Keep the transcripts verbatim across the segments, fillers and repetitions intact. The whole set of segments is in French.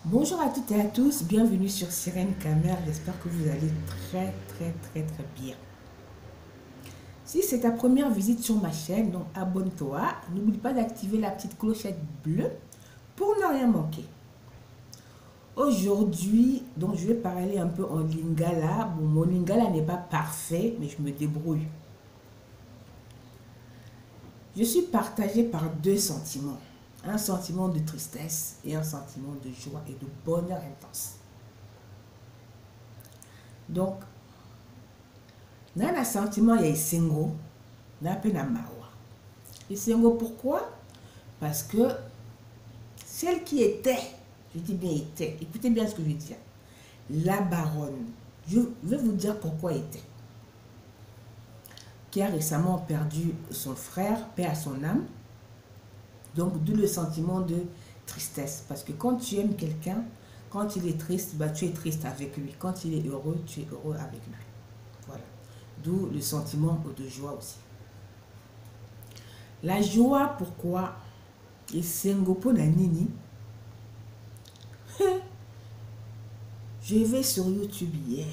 Bonjour à toutes et à tous, bienvenue sur Sirène Camer, j'espère que vous allez très très très très bien. Si c'est ta première visite sur ma chaîne, donc abonne-toi, n'oublie pas d'activer la petite clochette bleue pour ne rien manquer. Aujourd'hui, donc je vais parler un peu en lingala. Bon, mon lingala n'est pas parfait, mais je me débrouille. Je suis partagée par deux sentiments. Un sentiment de tristesse et un sentiment de joie et de bonheur intense. Donc, dans un sentiment, il y a Isengo, n'a pas na mawa. Isengo, pourquoi? Parce que celle qui était, je dis bien était, écoutez bien ce que je veux dire, la baronne, je vais vous dire pourquoi était. Qui a récemment perdu son frère, paix à son âme. Donc, d'où le sentiment de tristesse. Parce que quand tu aimes quelqu'un, quand il est triste, bah, tu es triste avec lui. Quand il est heureux, tu es heureux avec lui. Voilà. D'où le sentiment de joie aussi. La joie, pourquoi? Et Sengopo Nanini. Je vais sur YouTube hier.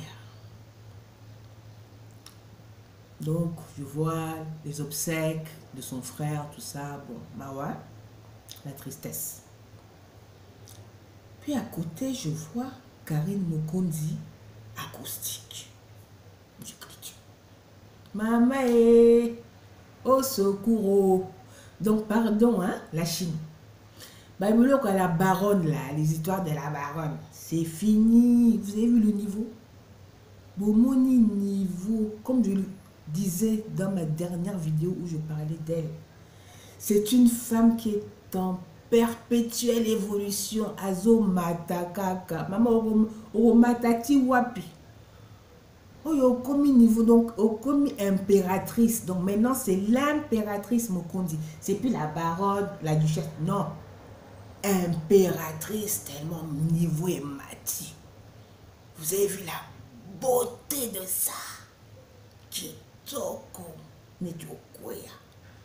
Donc, je vois les obsèques de son frère, tout ça. Bon, Mawa, la tristesse. Puis à côté, je vois Karine Mokondi, acoustique. J'écoute. Maman, eh, au secours. Donc, pardon, hein, la Chine. Bah, la baronne, là, les histoires de la baronne, c'est fini. Vous avez vu le niveau? Bon, mon niveau, comme je le disais dans ma dernière vidéo où je parlais d'elle, c'est une femme qui est en perpétuelle évolution. Azo matakaka. Maman, o matati wapi. Oh, au commis niveau, donc au commis impératrice. Donc maintenant, c'est l'impératrice Mokondi. C'est plus la baronne, la duchesse. Non. Impératrice, tellement niveau et mati. Vous avez vu la beauté de ça? Kitoko. Netiokwea.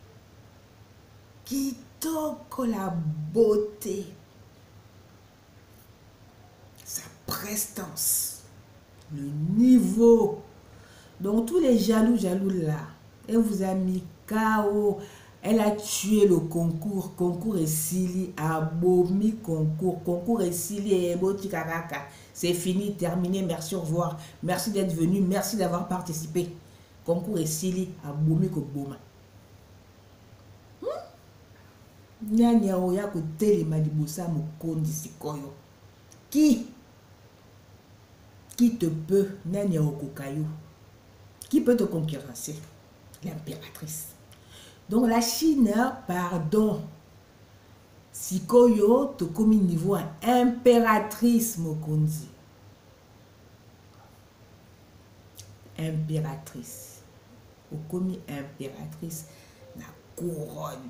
Kitoko, la beauté. Sa prestance. Le niveau. Donc tous les jaloux, jaloux là, elle vous a mis K O. Elle a tué le concours. Concours et Sili. Abomi concours. Concours et Sili et Boti Karaka. C'est fini, terminé. Merci, au revoir. Merci d'être venu. Merci d'avoir participé. Concours et Sili. Abomi Koboma. Nyanya oya kotele madibosa Mokondi sikoyo. Qui Qui te peut, Nyanya Okokayo? Qui peut te concurrencer? L'impératrice. Donc la Chine, pardon, Sikoyo te commis niveau à impératrice Mokondi. Impératrice. Au commis impératrice, la couronne.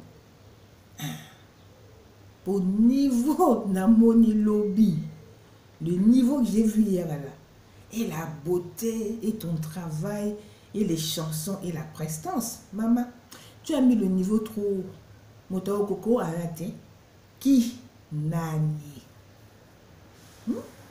Au niveau na moni lobby, le niveau que j'ai vu hier là, et la beauté, et ton travail, et les chansons, et la prestance, maman, tu as mis le niveau trop. Moto Koko a raté. Qui? Nani. Hmm?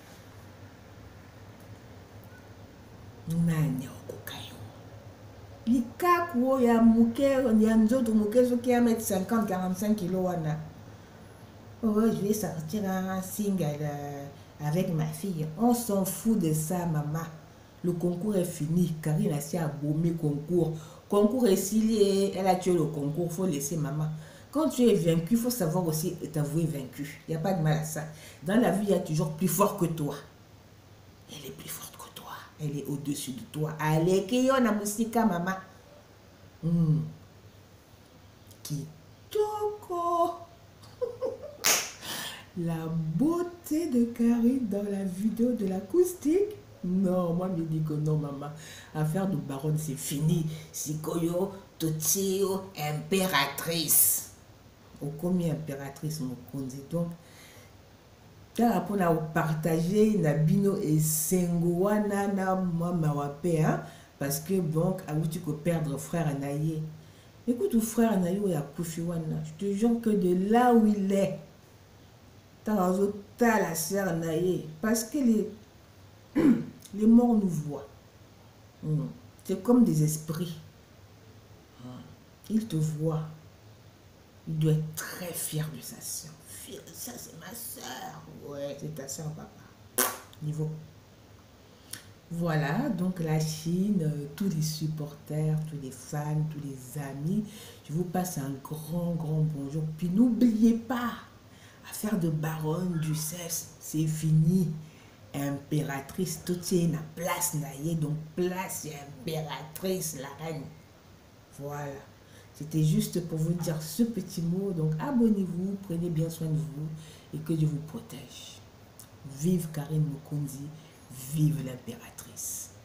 Nani Okokayo. Likaku ya muke, ya nzoto muke, so qui a mettre cinquante à quarante-cinq kilos wana. Oh, je vais sortir un single euh, avec ma fille. On s'en fout de ça, maman. Le concours est fini. Karine a si aboumé concours. Concours est si elle a tué le concours. Il faut laisser maman. Quand tu es vaincu, il faut savoir aussi t'avouer vaincu. Il n'y a pas de mal à ça. Dans la vie, il y a toujours plus fort que toi. Elle est plus forte que toi. Elle est au-dessus de toi. Allez, qui on a musika, maman. Hmm. Kitoko. La beauté de Karine dans la vidéo de l'acoustique. Non, moi je dis que non, maman. Affaire de baronne, c'est fini. Sikoyo, Totio, impératrice. Au combien impératrice, mon conduit. Donc, car après, on a partagé Nabino et Sengoana, na moi, mawape, hein. Parce que, bon, à où tu peux perdre frère Anaye. Écoute, ou frère Anaye, ou ya Koufiwana. Je te jure que de là où il est, la sœur naïe. Parce que les, les morts nous voient. Mm. C'est comme des esprits. Mm. Ils te voient. Il doit être très fier de sa soeur. Fier, ça c'est ma soeur. Ouais, c'est ta soeur, papa. Niveau. Voilà, donc la Chine, euh, tous les supporters, tous les fans, tous les amis, je vous passe un grand, grand bonjour. Puis n'oubliez pas, affaire de baronne, duchesse, c'est fini. Impératrice, tout est la place, naïe, donc place et impératrice, la reine. Voilà. C'était juste pour vous dire ce petit mot. Donc abonnez-vous, prenez bien soin de vous et que Dieu vous protège. Vive Karine Mokonzi, vive l'impératrice.